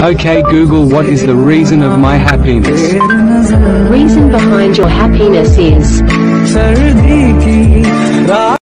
Okay Google, what is the reason of my happiness? Reason behind your happiness is